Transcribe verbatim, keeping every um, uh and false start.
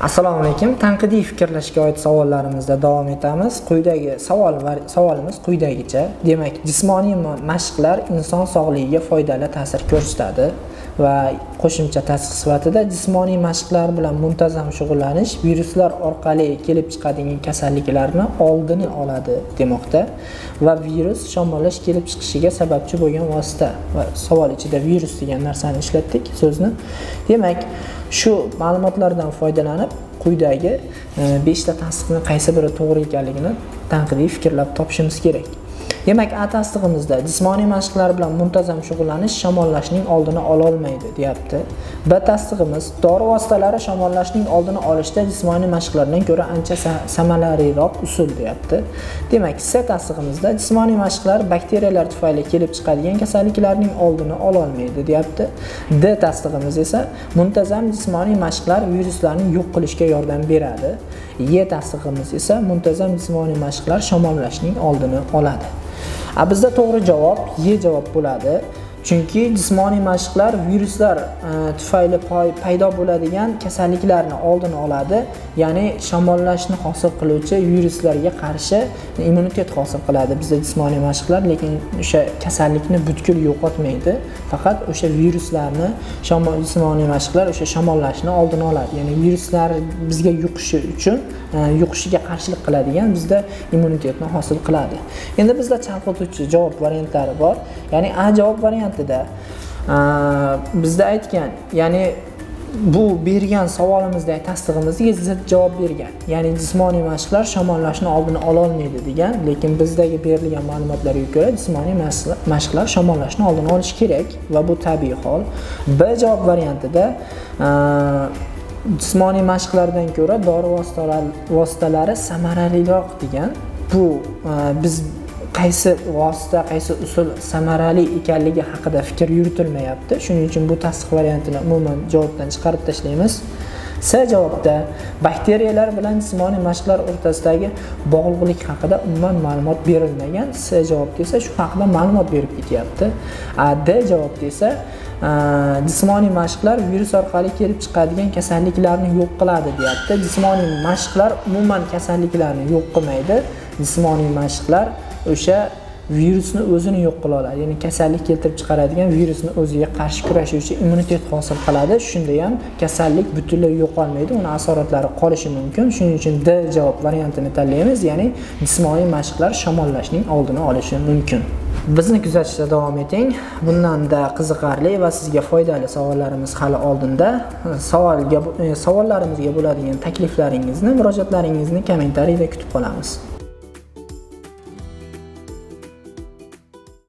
Assalomu alaykum. Tanqidiy fikrlashga oid savollarimizda davom etamiz. Quyidagi savol va savolimiz quyidagicha. Demak, jismoniy mashqlar inson sog'ligiga foydali ta'sir ko'rsatadi va qo'shimcha tasdiq sifatida jismoniy mashqlar bilan muntazam shug'ullanish viruslar orqali kelib chiqadigan kasalliklarni oldini oladi demoqda va virus shamollash kelib chiqishiga sababchi bo'lgan vosita. Va savol ichida virus degan narsani ishlatdik so'zni. Demak, shu ma'lumotlardan foydalanib quyidagi besh ta tasdiqni qaysi biri to'g'ri ekanligini tanqidiy fikrlab topishimiz kerak. Demak, A tasdig'imizda jismoniy mashqlar bilan muntazam shug'ullanish shamollashning oldini ola olmaydi, deyapti. B tasdig'imiz dori vositalari shamollashning oldini olishda jismoniy mashqlardan ko'ra ancha samaraliroq usul, deyapti. Demak, C tasdig'imizda jismoniy mashqlar bakteriyalar tufayli kelib chiqadigan kasalliklarning oldini ola olmaydi, deyapti. D tasdig'imiz esa muntazam jismoniy mashqlar viruslarni yo'q qilishga yordam beradi. Y tasdig'imiz esa muntazam jismoniy mashqlar shamollashning oldini oladi. A bizda to'g'ri javob Y javob bo'ladi. Chunki jismoniy mashqlar viruslar tufayli paydo bo'ladigan kasalliklarni oldini oladi, ya'ni shamollashni hosil qiluvchi viruslarga qarshi immunitet hosil qiladi bizda jismoniy mashqlar, lekin o'sha kasallikni butkul yo'qotmaydi, faqat o'sha viruslarni jismoniy mashqlar o'sha shamollashni oldini oladi. Ya'ni viruslar bizga yuqishi uchun yuqishiga qarshilik qiladigan bizda immunitetni hosil qiladi. Endi bizda chalg'ituvchi javob variantlari bor. Ya'ni A javob varianti bizda aytgan, ya'ni bu bergan savolimizda tasdig'imizga zid javob bergan. Ya'ni jismoniy mashqlar shamollashni oldini ola olmaydi degan, lekin bizdagi berilgan ma'lumotlarga ko'ra jismoniy mashqlar shamollashni oldini olishi kerak va bu tabiiy hol. B javob variantida jismoniy mashqlardan ko'ra dori vositalari samaraliroq degan. Bu biz qaysi vosita, qaysi usul samarali ekanligi haqida fikr yuritilmayapti. Shuning uchun bu tasdiq variantini umuman javobdan chiqarib tashlaymiz. C javobda bakteriyalar bilan jismoniy mashqlar o'rtasidagi bog'liqlik haqida umuman ma'lumot berilmagan. C javobda esa shu haqida ma'lumot berib ketyapti. D javobda esa jismoniy mashqlar virus orqali kelib chiqadigan kasalliklarni yo'q qiladi, deyapti. Jismoniy mashqlar umuman kasalliklarni yo'q qilmaydi. Jismoniy mashqlar o'sha virusni o'zini yo'q qila oladi. Ya'ni kasallik keltirib chiqaradigan virusni o'ziga qarshi kurashuvchi immunitet hosil qiladi. Shunda ham kasallik butunlay yo'qolmaydi, uni asoratlari qolishi mumkin. Shuning uchun D javob variantini tanlaymiz, ya'ni jismoniy mashqlar shamollashning oldini olishi mumkin. Bizni kuzatishda davom eting. Bundanda qiziqarli va sizga foydali savollarimiz hali oldinda. Savolga savollarimizga bo'ladigan takliflaringizni, murojaatlaringizni kommentariyada kutib qolamiz.